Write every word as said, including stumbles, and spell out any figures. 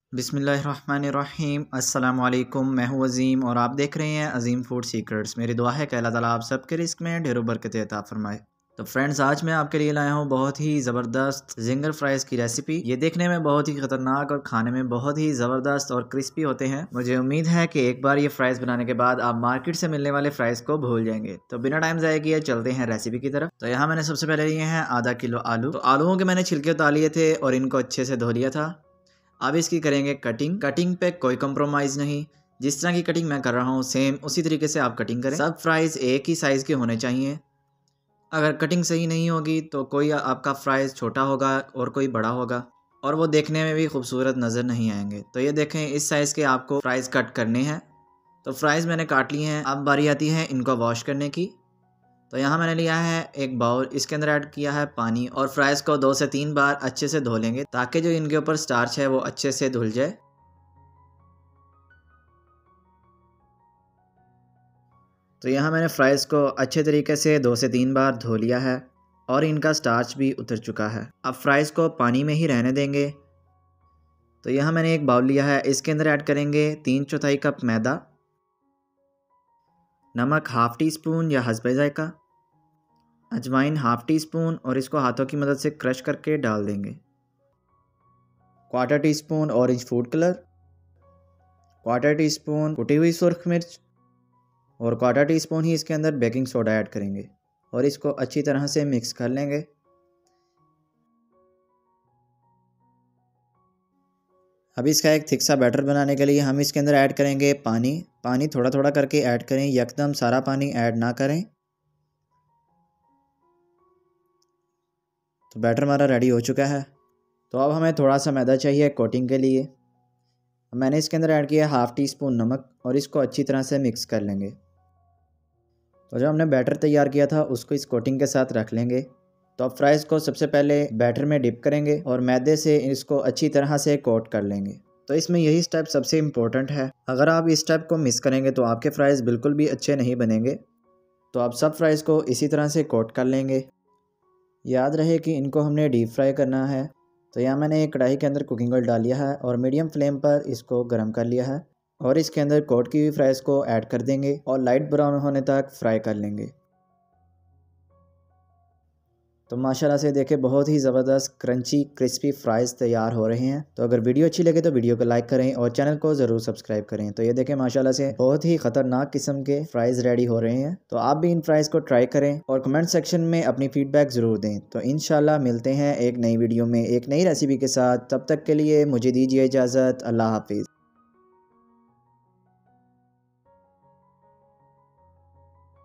बिस्मिल्लाहिर्रहमानिर्रहीम अस्सलाम वालेकुम। मैं हूँ अज़ीम और आप देख रहे हैं अज़ीम फूड सीक्रेट्स। मेरी दुआ है कि अल्लाह ताला आप सबके रिस्क में ढेरों बरकत अता फरमाए। तो फ्रेंड्स, आज मैं आपके लिए लाया हूँ बहुत ही ज़बरदस्त जिंगर फ्राइज़ की रेसिपी। ये देखने में बहुत ही ख़तरनाक और खाने में बहुत ही ज़बरदस्त और क्रिस्पी होते हैं। मुझे उम्मीद है कि एक बार ये फ़्राइज़ बनाने के बाद आप मार्केट से मिलने वाले फ़्राइज़ को भूल जाएंगे। तो बिना टाइम ज़ाया किए चलते हैं रेसिपी की तरफ। तो यहाँ मैंने सबसे पहले लिए हैं आधा किलो आलू। तो आलूओं के मैंने छिलके उतार लिए थे और इनको अच्छे से धो लिया था। अब इसकी करेंगे कटिंग। कटिंग पे कोई कंप्रोमाइज़ नहीं, जिस तरह की कटिंग मैं कर रहा हूँ सेम उसी तरीके से आप कटिंग करें। सब फ्राइज़ एक ही साइज़ के होने चाहिए। अगर कटिंग सही नहीं होगी तो कोई आपका फ्राइज़ छोटा होगा और कोई बड़ा होगा और वो देखने में भी खूबसूरत नज़र नहीं आएंगे। तो ये देखें, इस साइज़ के आपको फ्राइज़ कट करने हैं। तो फ्राइज़ मैंने काट लिए हैं। अब बारी आती है इनको वॉश करने की। तो यहाँ मैंने लिया है एक बाउल, इसके अंदर ऐड किया है पानी और फ्राइज़ को दो से तीन बार अच्छे से धो लेंगे ताकि जो इनके ऊपर स्टार्च है वो अच्छे से धुल जाए। तो यहाँ मैंने फ्राइज़ को अच्छे तरीके से दो से तीन बार धो लिया है और इनका स्टार्च भी उतर चुका है। अब फ्राइज़ को पानी में ही रहने देंगे। तो यहाँ मैंने एक बाउल लिया है, इसके अंदर ऐड करेंगे तीन चौथाई कप मैदा, नमक हाफ़ टी स्पून या हस्बे ज़ायका, अजवाइन हाफ़ टी स्पून और इसको हाथों की मदद से क्रश करके डाल देंगे, quarter teaspoon orange food colour, quarter teaspoon कुटी हुई सुरख मिर्च और क्वार्टर टी स्पून ही इसके अंदर बेकिंग सोडा ऐड करेंगे और इसको अच्छी तरह से मिक्स कर लेंगे। अब इसका एक थिक सा बैटर बनाने के लिए हम इसके अंदर ऐड करेंगे पानी। पानी थोड़ा थोड़ा करके ऐड करें, यकदम सारा पानी ऐड ना करें। तो बैटर हमारा रेडी हो चुका है। तो अब हमें थोड़ा सा मैदा चाहिए कोटिंग के लिए। मैंने इसके अंदर ऐड किया हाफ़ टी स्पून नमक और इसको अच्छी तरह से मिक्स कर लेंगे। तो जो हमने बैटर तैयार किया था उसको इस कोटिंग के साथ रख लेंगे। तो अब फ्राइज़ को सबसे पहले बैटर में डिप करेंगे और मैदे से इसको अच्छी तरह से कोट कर लेंगे। तो इसमें यही स्टेप सबसे इम्पोर्टेंट है। अगर आप इस स्टेप को मिस करेंगे तो आपके फ्राइज़ बिल्कुल भी अच्छे नहीं बनेंगे। तो आप सब फ्राइज़ को इसी तरह से कोट कर लेंगे। याद रहे कि इनको हमने डीप फ्राई करना है। तो यहाँ मैंने एक कढ़ाई के अंदर कुकिंग ऑयल डाल लिया है और मीडियम फ्लेम पर इसको गर्म कर लिया है और इसके अंदर कोट की हुई फ्राइज़ को ऐड कर देंगे और लाइट ब्राउन होने तक फ्राई कर लेंगे। तो माशाल्लाह से देखें, बहुत ही ज़बरदस्त क्रंची क्रिस्पी फ्राइज़ तैयार हो रहे हैं। तो अगर वीडियो अच्छी लगे तो वीडियो को लाइक करें और चैनल को ज़रूर सब्सक्राइब करें। तो ये देखें, माशाल्लाह से बहुत ही ख़तरनाक किस्म के फ्राइज़ रेडी हो रहे हैं। तो आप भी इन फ्राइज़ को ट्राई करें और कमेंट सेक्शन में अपनी फ़ीडबैक ज़रूर दें। तो इंशाल्लाह मिलते हैं एक नई वीडियो में एक नई रेसिपी के साथ। तब तक के लिए मुझे दीजिए इजाज़त। अल्लाह हाफ़िज़।